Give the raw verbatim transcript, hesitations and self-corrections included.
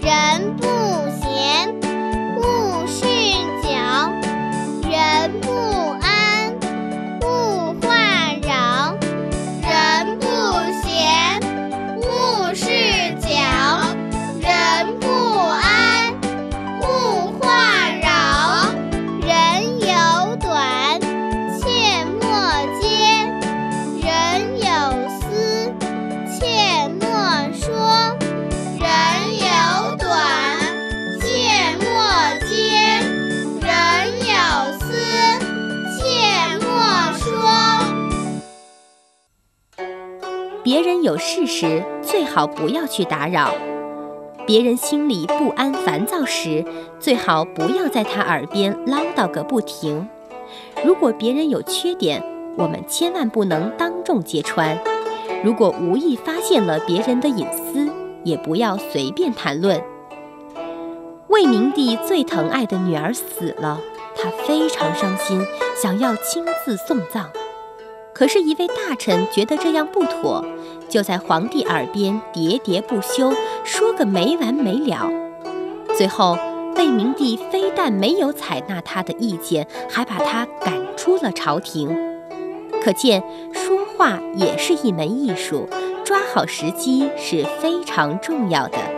人不闲，勿事搅；人不安，勿话扰。人不闲，勿事搅；人不安，勿话扰。人有短，切莫揭；人有思，切莫说。人有短，切莫揭；人有思，切莫说。 别人有事时，最好不要去打扰；别人心里不安烦躁时，最好不要在他耳边唠叨个不停。如果别人有缺点，我们千万不能当众揭穿；如果无意发现了别人的隐私，也不要随便谈论。魏明帝最疼爱的女儿死了，他非常伤心，想要亲自送葬。可是，一位大臣觉得这样不妥，就在皇帝耳边喋喋不休，说个没完没了。最后，魏明帝非但没有采纳他的意见，还把他赶出了朝廷。可见，说话也是一门艺术，抓好时机是非常重要的。